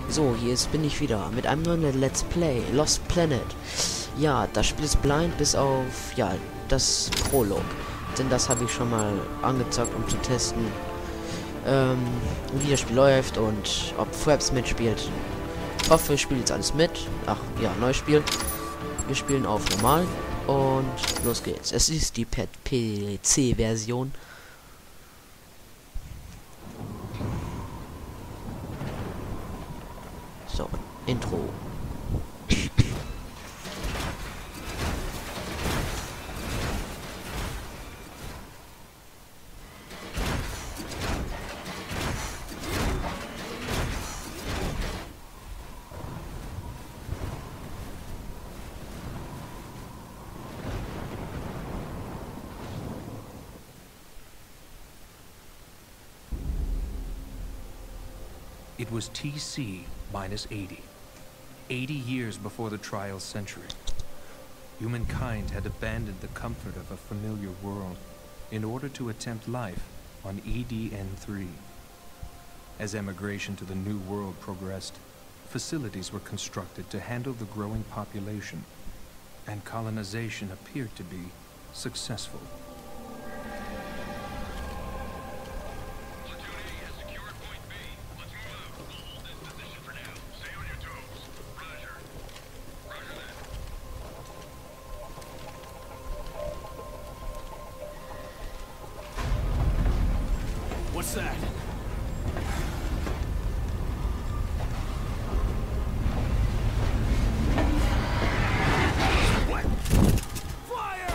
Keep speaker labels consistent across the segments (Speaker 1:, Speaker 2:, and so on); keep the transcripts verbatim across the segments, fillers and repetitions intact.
Speaker 1: So, hier ist, bin ich wieder mit einem neuen Let's Play, Lost Planet. Ja, das Spiel ist blind bis auf, ja, das Prolog. Denn das habe ich schon mal angezockt, um zu testen, ähm, wie das Spiel läuft und ob Fraps mitspielt. Ich hoffe, ich spiele jetzt alles mit. Ach, ja, neues Spiel. Wir spielen auf normal und los geht's. Es ist die P C-Version. So, Intro.
Speaker 2: It was T C minus eighty. eighty years before the trial century. Humankind had abandoned the comfort of a familiar world in order to attempt life on E D N three. As emigration to the new world progressed, facilities were constructed to handle the growing population, and colonization appeared to be successful.
Speaker 3: What's that? What? Fire!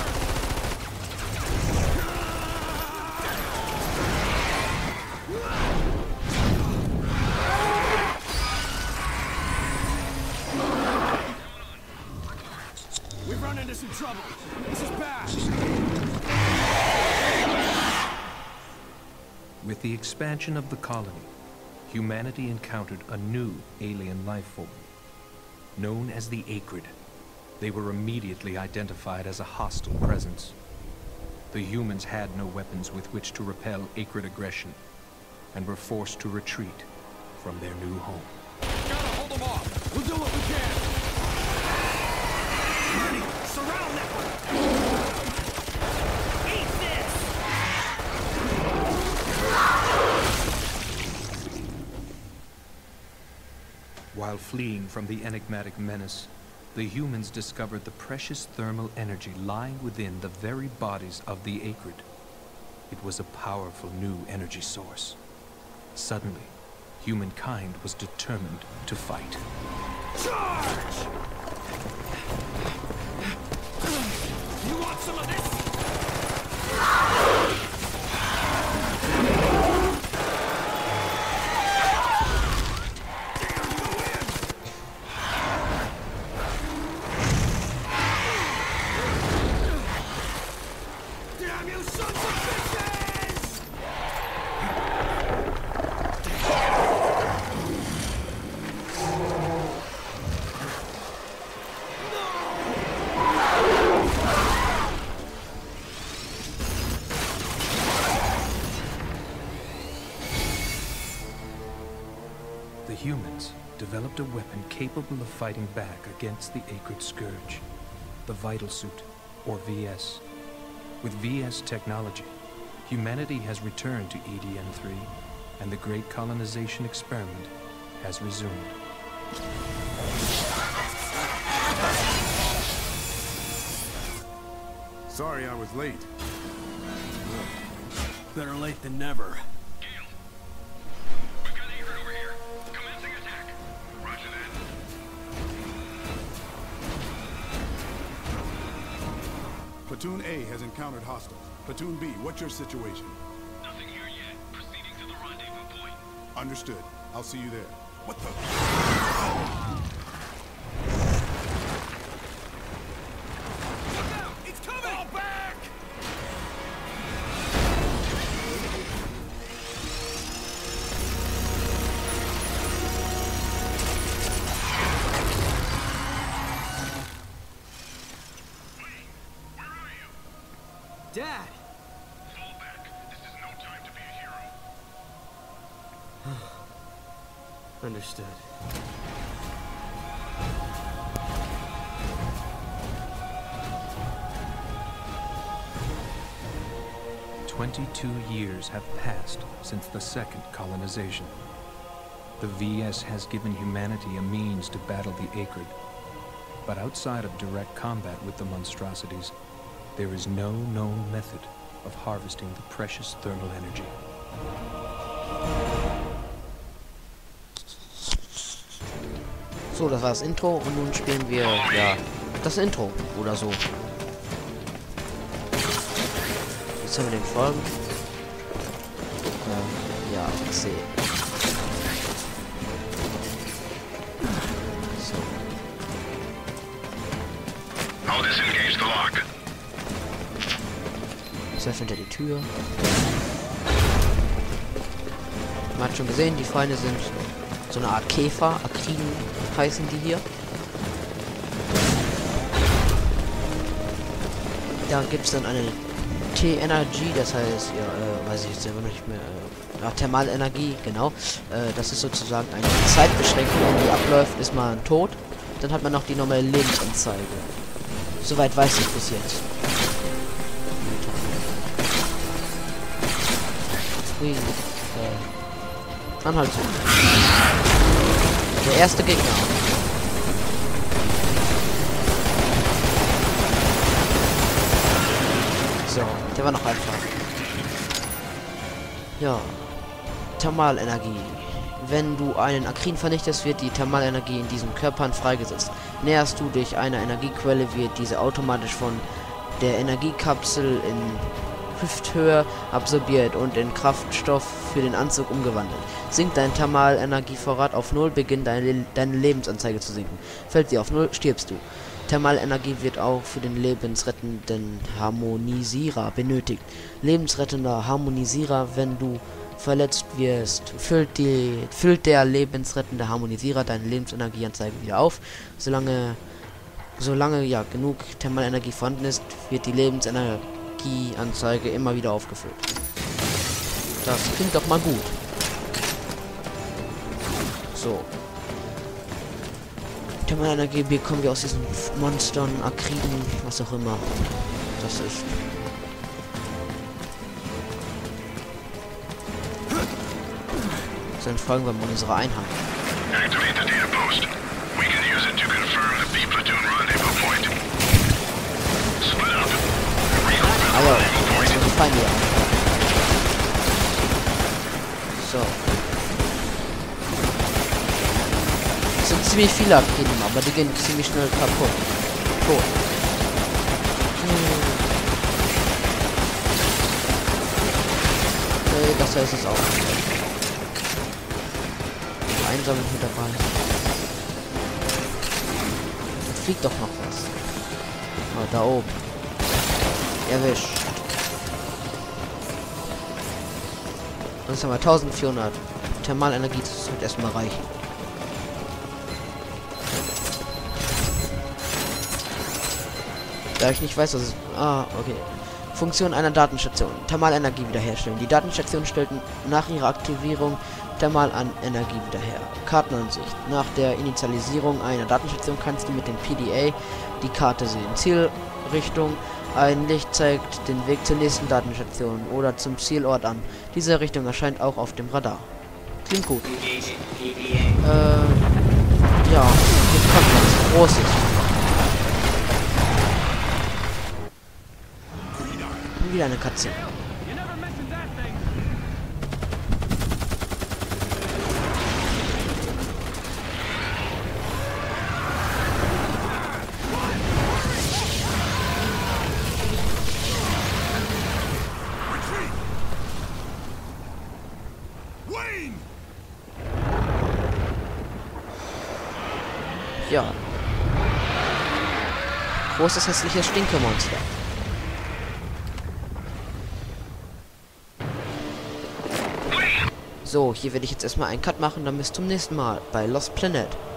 Speaker 3: We've run into some trouble. This is bad.
Speaker 2: With the expansion of the colony, humanity encountered a new alien life form. Known as the Acrid, they were immediately identified as a hostile presence. The humans had no weapons with which to repel Acrid aggression, and were forced to retreat from their new home.
Speaker 3: Gotta hold them off. We'll do what we can. Ready. Surround that one. Eat this.
Speaker 2: While fleeing from the enigmatic menace, the humans discovered the precious thermal energy lying within the very bodies of the Acrid. It was a powerful new energy source. Suddenly, humankind was determined to fight.
Speaker 3: Charge! You want some of this? Damn you sons of bitches!
Speaker 2: The humans developed a weapon capable of fighting back against the Acrid Scourge, the Vital Suit, or V S. With V S technology, humanity has returned to E D N three, and the great colonization experiment has resumed.
Speaker 4: Sorry I was late.
Speaker 3: Better late than never.
Speaker 5: Gale, we've got Acrid over here. Commencing attack. Roger that.
Speaker 4: Platoon A has encountered hostiles. Platoon B, what's your situation?
Speaker 5: Nothing here yet. Proceeding to the rendezvous point.
Speaker 4: Understood. I'll see you there. What the?
Speaker 3: Look out! It's coming! Fall back!
Speaker 5: Wait, where are you?
Speaker 3: Dad!
Speaker 5: Fall back. This is no time to be a hero.
Speaker 3: Understood.
Speaker 2: Twenty-two years have passed since the second colonization. The V S has given humanity a means to battle the Acrid. But outside of direct combat with the monstrosities, there is no known method of harvesting the precious thermal energy.
Speaker 1: So, das war das Intro und nun spielen wir, ja, das Intro oder so. Jetzt haben wir den Folgen. Äh, ja, C. So.
Speaker 5: I'll disengage the lock.
Speaker 1: Jetzt öffnet er die Tür. Man hat schon gesehen, die Feinde sind so eine Art Käfer, Akriden heißen die hier. Da gibt es dann eine T-Energy, das heißt, ja, äh, weiß ich jetzt selber nicht mehr, äh, ja, Thermalenergie, genau. Äh, das ist sozusagen eine Zeitbeschränkung, wenn die abläuft, ist man tot. Dann hat man noch die normale Lebensanzeige. Soweit weiß ich bis jetzt. Frieden. Äh, Anhaltung. Der erste Gegner. So, der war noch einfach. Ja. Thermalenergie. Wenn du einen Akrin vernichtest, wird die Thermalenergie in diesen Körpern freigesetzt. Näherst du dich einer Energiequelle, wird diese automatisch von der Energiekapsel in Hüfthöhe absorbiert und in Kraftstoff für den Anzug umgewandelt. Sinkt dein Thermalenergievorrat auf null, beginnt deine, deine Lebensanzeige zu sinken. Fällt sie auf null, stirbst du. Thermalenergie wird auch für den lebensrettenden Harmonisierer benötigt. Lebensrettender Harmonisierer, wenn du verletzt wirst, füllt, die, füllt der lebensrettende Harmonisierer deine Lebensenergieanzeige wieder auf. Solange, solange ja genug Thermalenergie vorhanden ist, wird die Lebensenergieanzeige immer wieder aufgefüllt. Das klingt doch mal gut. So. Thermalenergie bekommen wir aus diesen Monstern, Akriden, was auch immer das ist. Dann folgen wir mal unserer Einheit.
Speaker 5: Activate the data post. We can use it to confirm the B-Platoon rendezvous point. Split up. Regroup at the
Speaker 1: Also,
Speaker 5: rendezvous point.
Speaker 1: das sind Feinde. So. Es sind ziemlich viele Akriden, aber die gehen ziemlich schnell kaputt. Tot. Hm. Okay, das heißt es auch. Einsammeln mit dabei. Da fliegt doch noch was. Oh, da oben. Erwischt. Und jetzt haben wir eintausendvierhundert Thermalenergie, das wird erstmal reichen. Da ich nicht weiß, was es... Ah, okay. Funktion einer Datenstation. Thermalenergie wiederherstellen. Die Datenstation stellt nach ihrer Aktivierung Thermalenergie wieder her. Kartenansicht. Nach der Initialisierung einer Datenstation kannst du mit dem P D A die Karte sehen. Zielrichtung. Ein Licht zeigt den Weg zur nächsten Datenstation oder zum Zielort an. Diese Richtung erscheint auch auf dem Radar. Klingt gut. Äh, ja, jetzt kommt was Großes. Und wieder eine Katze. Ja. Großes hässliches Stinkemonster. So, hier werde ich jetzt erstmal einen Cut machen, dann bis zum nächsten Mal bei Lost Planet.